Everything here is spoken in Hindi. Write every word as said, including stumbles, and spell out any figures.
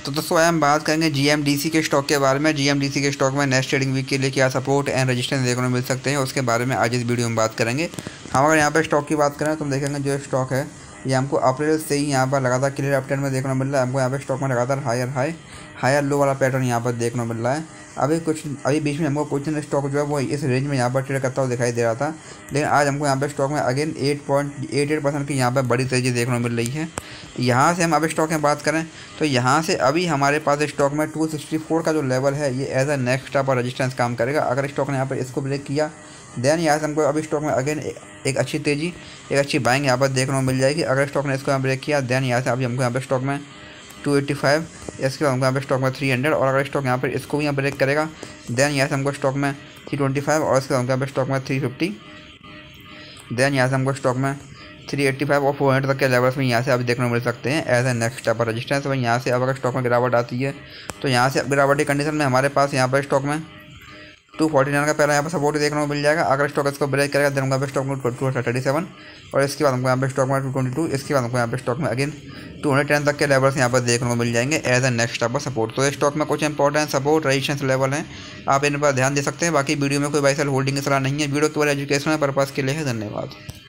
तो दोस्तों हम बात करेंगे जीएमडीसी के स्टॉक के बारे में। जीएमडीसी के स्टॉक में नेक्स्ट ट्रेडिंग वीक के लिए क्या सपोर्ट एंड रेजिस्टेंस देखने को मिल सकते हैं, उसके बारे में आज इस वीडियो में बात करेंगे। हम अगर यहाँ पर स्टॉक की बात करें तो हम देखेंगे जो स्टॉक है ये हमको अप्रैल से ही यहाँ पर लगातार क्लियर अपट्रेंड में देखने को मिल रहा है। हमको यहाँ पे स्टॉक में लगातार हायर हाई हायर लो वाला पैटर्न यहाँ पर देखने को मिल रहा है। अभी कुछ अभी बीच में हमको कुछ स्टॉक जो है वो इस रेंज में यहाँ पर ट्रेड करता हुआ दिखाई दे रहा था, लेकिन आज हमको यहाँ पे स्टॉक में again eight point eight eight percent की यहाँ पर बड़ी तेज़ी देखने को मिल रही है। यहाँ से हम अब स्टॉक में बात करें तो यहाँ से अभी हमारे पास स्टॉक में टू सिक्सटी फोर का जो लेवल है ये एज अ नेक्स्ट स्टेप और रजिस्टेंस काम करेगा। अगर स्टॉक ने यहाँ पर इसको ब्रेक किया देन यहाँ से हमको अभी स्टॉक में अगेन एक अच्छी तेज़ी एक अच्छी बाइंग यहाँ पर देखने को मिल जाएगी। अगर स्टॉक ने इसको यहाँ ब्रेक किया देन यहाँ से अभी हमको यहाँ पर स्टॉक में टू एटी फाइव, इसके बाद हमको यहाँ पे स्टॉक में थ्री हंड्रेड, और अगर स्टॉक यहाँ पर इसको भी यहाँ ब्रेक करेगा देन यहाँ से हमको स्टॉक में थ्री ट्वेंटी फाइव, और इसके बाद हमको यहाँ पे स्टॉक में थ्री फिफ्टी, देन यहाँ से हमको स्टॉक में थ्री एट्टी फाइव और फोर हंड्रेड तक के लेवल्स में यहाँ से अभी देखने को मिल सकते हैं एज ए नेक्स्ट स्टेप पर रजिस्टेंस। वहीं यहाँ से अब अगर स्टॉक में गिरावट आती है तो यहाँ से गिरावट की कंडीशन में हमारे पास यहाँ पर स्टॉक में टू फोर्टी नाइन का पहला यहाँ पर सपोर्ट देखने को मिल जाएगा। अगर स्टॉक इसको ब्रेक करेगा देन हमको स्टॉक में टू थर्टी सेवन, और इसके बाद हमको यहाँ पे स्टॉक में टू ट्वेंटी टू, इसके बाद हमको यहाँ पे स्टॉक में अगेन टू हंड्रेड टेन तक के लेवल्स यहाँ पर देखने को मिल जाएंगे एज ए नेक्स्ट स्टेप पर सपोर्ट। तो इस स्टॉक में कुछ इंपॉर्टेंट सपोर्ट रेजिस्टेंस लेवल हैं, आप इन पर ध्यान दे सकते हैं। बाकी वीडियो में कोई बाई सेल होल्डिंग की सलाह नहीं है, वीडियो केवल एजुकेशनल पर्पज़ के लिए है। धन्यवाद।